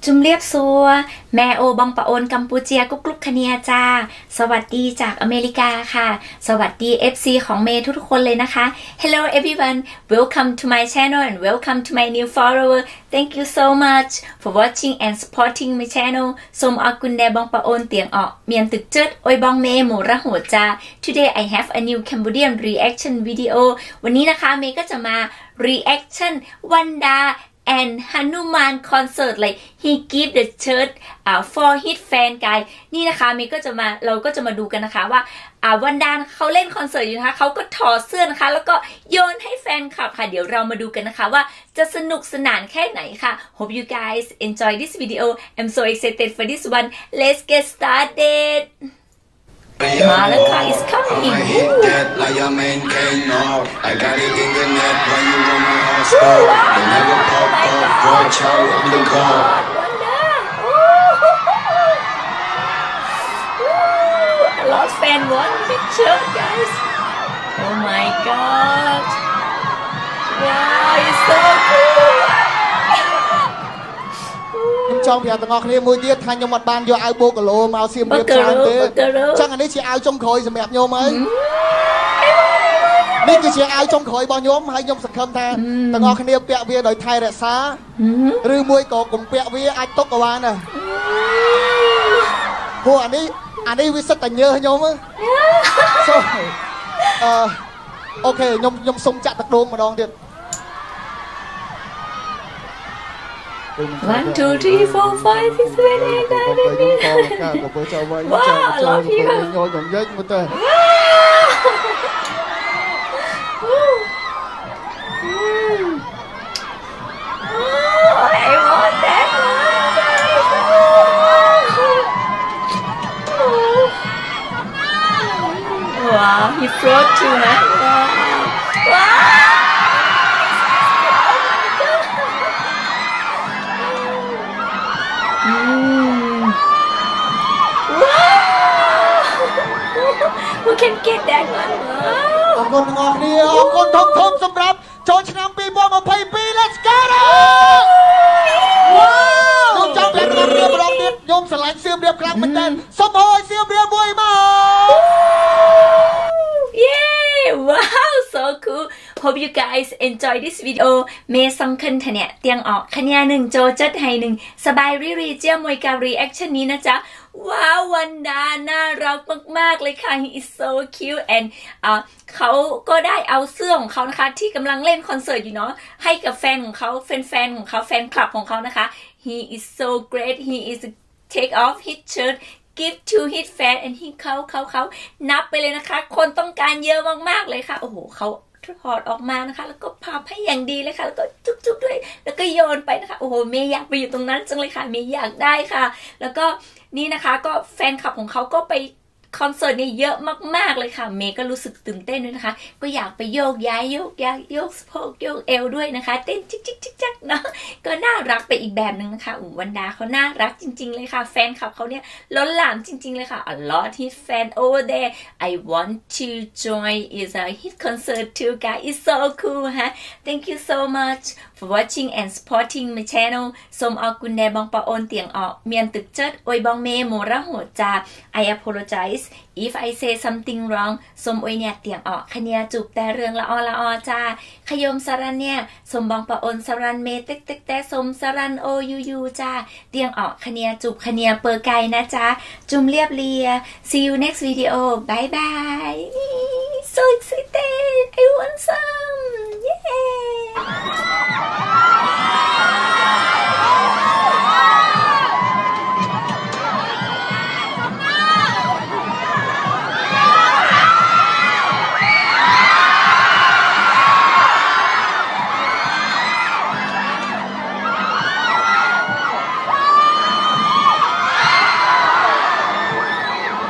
จุมเรียบซัวแม่โอบองปะโอนกัมพูเชียกุ๊กลุกคเนียจ้าสวัสดีจากอเมริกาค่ะสวัสดี FC ของเมย์ทุกคนเลยนะคะ Hello everyone welcome to my channel and welcome to my new follower thank you so much for watching and supporting my channel สมอากุนแดบองปะโอนเตียงออกเมียนตึกเจิดโอยบองเมย์หมูระหัวจ้า Today I have a new Cambodian reaction video วันนี้นะคะเมย์ก็จะมา reaction วันดาand Hanuman concert like he give the shirt for his fan guy นี่นะคะเราก็จะมาดูกันนะคะว่าวันดานเขาเล่นคอนเสิร์ตอยู่นะคะเขาก็ถอดเสื้อนะคะแล้วก็โยนให้แฟนคลับค่ะเดี๋ยวเรามาดูกันนะคะว่าจะสนุกสนานแค่ไหนค่ะ Hope you guys enjoy this video I'm so excited for this one let's get started Malaka is coming. Like your main cane off. I got it in the net when you want my heart stop. They never pop up. Watch out in the car. A lot of fans want picture, guys. Oh my god. Wow, it's so cool. ចង់ប្រាប់ទាំងអស់គ្នាមួយទៀតថាខ្ញុំអត់បានយកអាវបូកគីឡូមកសៀមរាបច្រើនទេចឹងអានេះជាអាវចុងក្រោយសម្រាប់ខ្ញុំហើយនេះគឺជាអាវចុងក្រោយរបស់ខ្ញុំហើយខ្ញុំសង្ឃឹមថាទាំងអស់គ្នាពាក់វាដោយថែរក្សាឬមួយក៏កុំពាក់វាអាចຕົកក៏បានដែរព្រោះអានេះវាសិតតែញើសខ្ញុំអូខេខ្ញុំសុំចាក់ទឹកដូងម្ដងទៀត 1 2 3 4 5 6 7 8 9 10 Wow, I love you. I want that one. Wow, he float too, huh? Wow. Who can get that one? អរគុណទាំងអស់គ្នាអរគុណធំសម្រាប់ចូលឆ្នាំ2022 Let's go ខ្ញុំចង់ប្រាប់ទាំងអស់គ្នាម្ដងទៀតខ្ញុំស្រឡាញ់សៀមរាបខ្លាំងមែនទែនសូមអរសៀមរាបមួយមក Yay! Wow, so cool. Hope you guys enjoy this video เมย์ซังคันทะเนี่ยเตียงออกคะแนน1โจจัดให้1สบายรีเจียมวยกับ reaction นี้นะจ๊ะว้าววันดาน่ารักมากๆเลยค่ะ he is so cute and เขาก็ได้เอาเสื้อของเขานะคะที่กำลังเล่นคอนเสิร์ตอยู่เนาะให้กับแฟนของเขาแฟนของเขาแฟนคลับของเขานะคะ he is so great he is take off his shirt give to his fan and he เขานับไปเลยนะคะคนต้องการเยอะมากๆเลยค่ะโอ้โหเขาถอดออกมานะคะแล้วก็พับให้อย่างดีเลยค่ะแล้วก็จุ๊บๆด้วยแล้วก็โยนไปนะคะโอ้โหเมย์อยากไปอยู่ตรงนั้นจังเลยค่ะเมย์อยากได้ค่ะแล้วก็นี่นะคะก็แฟนคลับของเขาก็ไปคอนเสิร์ตเนี่ยเยอะมากๆเลยค่ะเมย์ก็รู้สึกตื่นเต้นด้วยนะคะก็อยากไปโยกย้ายโยกสะโพกโยกเอวด้วยนะคะเต้นจิกเนาะก็น่ารักไปอีกแบบนึงนะคะวันดาเขาน่ารักจริงๆเลยค่ะแฟนคลับเขาเนี่ยล้นหลามจริงๆเลยค่ะ a lot his fan over there I want to join is a hit concert too guys it's so cool ฮะ thank you so much for watching and supporting my channel สมอากุนแดบองปะโอนเตียงออกเมียนตึกเจิดโอยบองเมย์โมระหัวจา I apologize if I say something wrong สมโอยเนี่ยเตียงออกคะเนียจูบแต่เรื่องละอจ้าขยมสรันเนี่ยสมบองปะโอนสรันเมเต็กแต่สมสรันโอยูจ้าเตียงออกคะเนียจูบคะเนียเปอร์ไกนะจ้าจุมเรียบเรีย see you next video bye bye so excited I want some